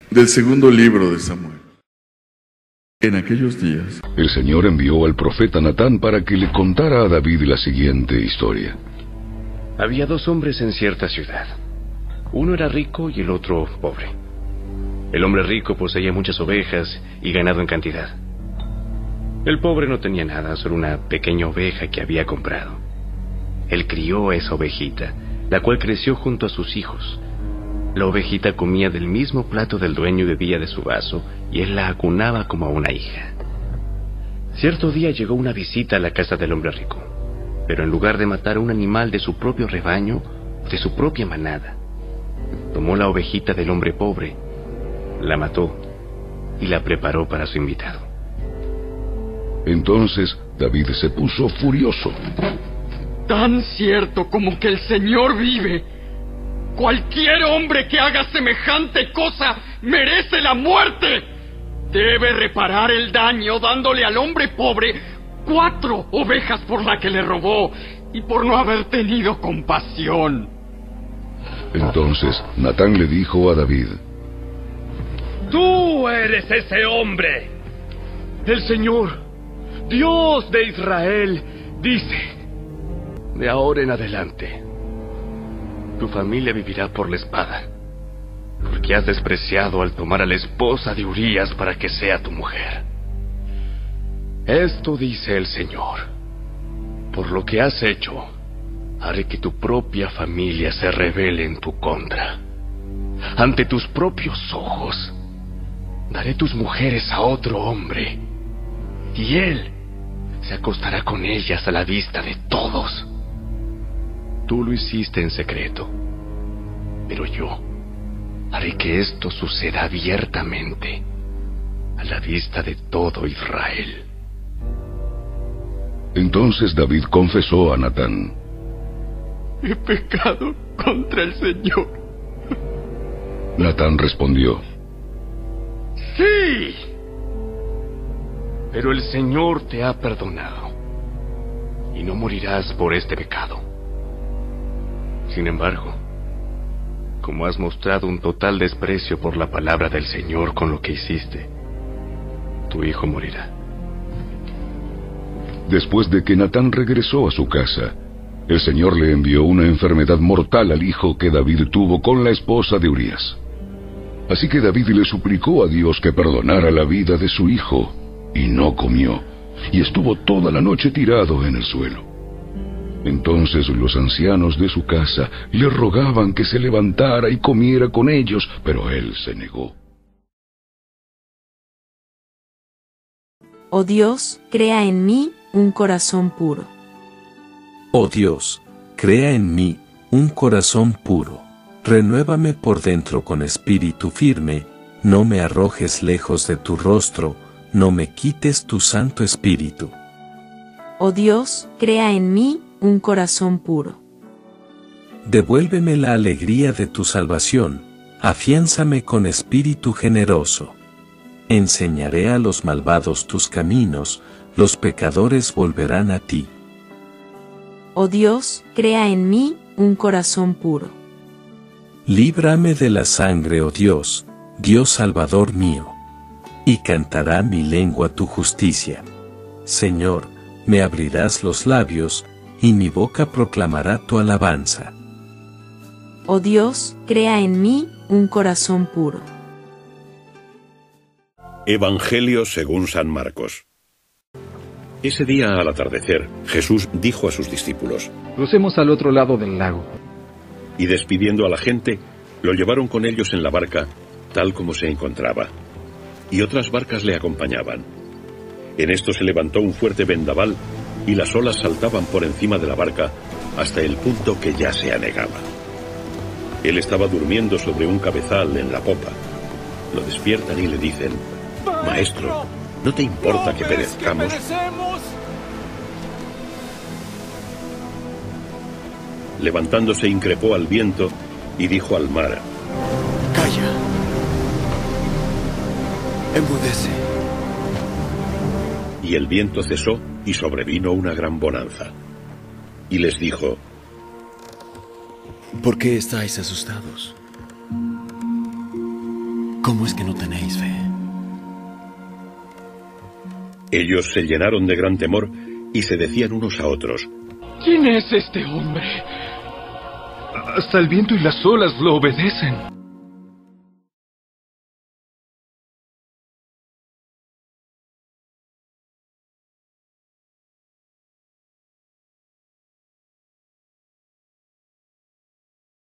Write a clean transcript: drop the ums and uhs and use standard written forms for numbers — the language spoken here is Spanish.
Del segundo libro de Samuel. En aquellos días, el Señor envió al profeta Natán para que le contara a David la siguiente historia. Había dos hombres en cierta ciudad. Uno era rico y el otro pobre. El hombre rico poseía muchas ovejas y ganado en cantidad. El pobre no tenía nada, solo una pequeña oveja que había comprado. Él crió a esa ovejita, la cual creció junto a sus hijos. La ovejita comía del mismo plato del dueño y bebía de su vaso, y él la acunaba como a una hija. Cierto día llegó una visita a la casa del hombre rico, pero en lugar de matar a un animal de su propio rebaño, de su propia manada, tomó la ovejita del hombre pobre, la mató y la preparó para su invitado. Entonces David se puso furioso. Tan cierto como que el Señor vive, cualquier hombre que haga semejante cosa merece la muerte. Debe reparar el daño dándole al hombre pobre 4 ovejas por la que le robó y por no haber tenido compasión. Entonces Natán le dijo a David: Tú eres ese hombre. El Señor, Dios de Israel, dice: de ahora en adelante, tu familia vivirá por la espada, porque has despreciado al tomar a la esposa de Urías para que sea tu mujer. Esto dice el Señor: por lo que has hecho, haré que tu propia familia se rebele en tu contra. Ante tus propios ojos, daré tus mujeres a otro hombre, y él se acostará con ellas a la vista de todos. Tú lo hiciste en secreto, pero yo haré que esto suceda abiertamente, a la vista de todo Israel. Entonces David confesó a Natán: He pecado contra el Señor. Natán respondió: Sí, pero el Señor te ha perdonado, y no morirás por este pecado. Sin embargo, como has mostrado un total desprecio por la palabra del Señor con lo que hiciste, tu hijo morirá. Después de que Natán regresó a su casa, el Señor le envió una enfermedad mortal al hijo que David tuvo con la esposa de Urías. Así que David le suplicó a Dios que perdonara la vida de su hijo, y no comió, y estuvo toda la noche tirado en el suelo. Entonces los ancianos de su casa le rogaban que se levantara y comiera con ellos, pero él se negó. Oh Dios, crea en mí un corazón puro. Oh Dios, crea en mí un corazón puro. Renuévame por dentro con espíritu firme, no me arrojes lejos de tu rostro, no me quites tu santo espíritu. Oh Dios, crea en mí un corazón puro. Devuélveme la alegría de tu salvación, afiánzame con espíritu generoso. Enseñaré a los malvados tus caminos, los pecadores volverán a ti. Oh Dios, crea en mí un corazón puro. Líbrame de la sangre, oh Dios, Dios Salvador mío. Y cantará mi lengua tu justicia. Señor, me abrirás los labios, y mi boca proclamará tu alabanza. Oh Dios, crea en mí un corazón puro. Evangelio según San Marcos. Ese día al atardecer, Jesús dijo a sus discípulos: Crucemos al otro lado del lago. Y despidiendo a la gente, lo llevaron con ellos en la barca, tal como se encontraba. Y otras barcas le acompañaban. En esto se levantó un fuerte vendaval, y las olas saltaban por encima de la barca hasta el punto que ya se anegaba. Él estaba durmiendo sobre un cabezal en la popa. Lo despiertan y le dicen: Maestro, ¿no te importa que perezcamos? Levantándose increpó al viento y dijo al mar: Calla, enmudece. Y el viento cesó y sobrevino una gran bonanza. Y les dijo: ¿Por qué estáis asustados? ¿Cómo es que no tenéis fe? Ellos se llenaron de gran temor y se decían unos a otros: ¿Quién es este hombre? Hasta el viento y las olas lo obedecen.